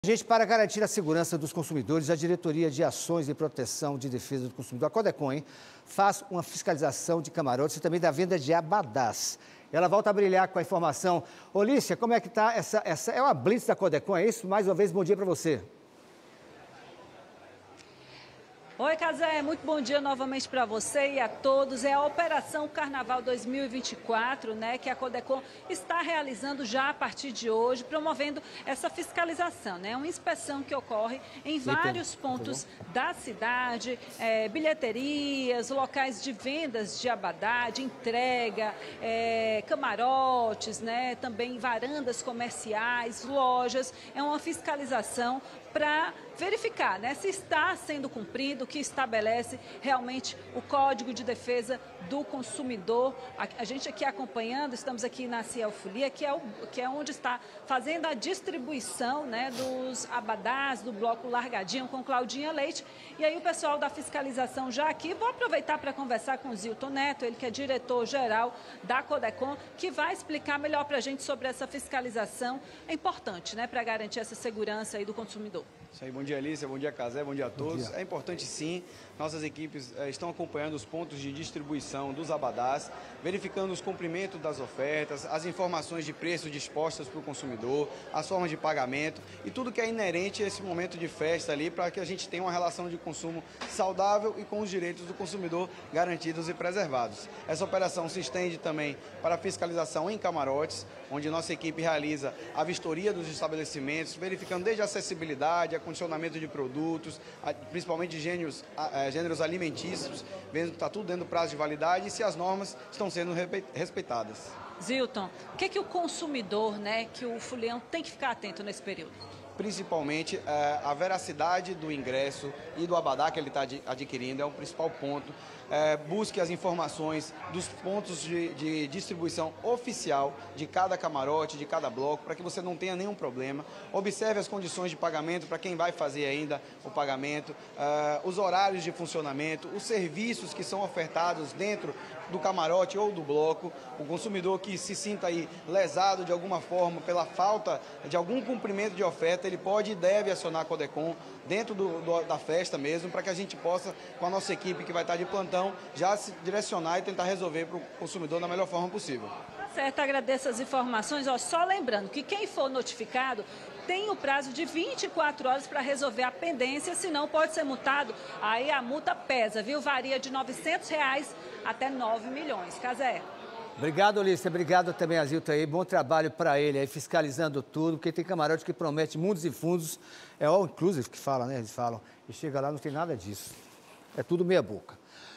Gente, para garantir a segurança dos consumidores, a Diretoria de Ações e Proteção de Defesa do Consumidor, a Codecon, faz uma fiscalização de camarotes e também da venda de abadás. Ela volta a brilhar com a informação. Olícia, como é que está essa é uma blitz da Codecon, é isso? Mais uma vez, bom dia para você. Oi, Cazé, muito bom dia novamente para você e a todos. É a Operação Carnaval 2024, né, que a Codecon está realizando já a partir de hoje, promovendo essa fiscalização, né, uma inspeção que ocorre em vários pontos da cidade, bilheterias, locais de vendas de abadá, de entrega, camarotes, né, também varandas comerciais, lojas. É uma fiscalização para verificar, né, se está sendo cumprido, o que estabelece realmente o Código de Defesa do Consumidor. A gente aqui acompanhando, estamos aqui na Ciel Folia, que é onde está fazendo a distribuição, né, dos abadás, do bloco Largadinho com Claudinha Leite. E aí o pessoal da fiscalização já aqui, vou aproveitar para conversar com o Zilton Neto, ele que é diretor-geral da Codecon, que vai explicar melhor para a gente sobre essa fiscalização. É importante, né, para garantir essa segurança aí do consumidor. Isso aí, bom dia, Alicia, bom dia, Cazé, bom dia a todos. É importante sim, nossas equipes estão acompanhando os pontos de distribuição dos abadás, verificando os cumprimentos das ofertas, as informações de preço dispostas para o consumidor, as formas de pagamento e tudo que é inerente a esse momento de festa ali, para que a gente tenha uma relação de consumo saudável e com os direitos do consumidor garantidos e preservados. Essa operação se estende também para a fiscalização em camarotes, onde nossa equipe realiza a vistoria dos estabelecimentos, verificando desde a acessibilidade, acondicionamento de produtos, principalmente de gêneros alimentícios, vendo que está tudo dentro do prazo de validade e se as normas estão sendo respeitadas. Zilton, o que o consumidor, né, que o fulião tem que ficar atento nesse período? Principalmente a veracidade do ingresso e do abadá que ele está adquirindo é o principal ponto. Busque as informações dos pontos de distribuição oficial de cada camarote, de cada bloco, para que você não tenha nenhum problema. Observe as condições de pagamento para quem vai fazer ainda o pagamento, os horários de funcionamento, os serviços que são ofertados dentro do camarote ou do bloco. O consumidor que se sinta aí lesado de alguma forma pela falta de algum cumprimento de oferta, ele pode e deve acionar a Codecon dentro da festa mesmo, para que a gente possa, com a nossa equipe que vai estar de plantão, já se direcionar e tentar resolver para o consumidor da melhor forma possível. Tá certo, agradeço as informações. Só lembrando que quem for notificado tem o prazo de 24 horas para resolver a pendência, senão pode ser multado. Aí a multa pesa, viu? Varia de R$ 900 até 9 milhões. Cazé. Obrigado, Olícia. Obrigado também a Zilton aí. Bom trabalho para ele aí, fiscalizando tudo, porque tem camarote que promete mundos e fundos. É all inclusive que fala, né? Eles falam. E chega lá, não tem nada disso. É tudo meia boca.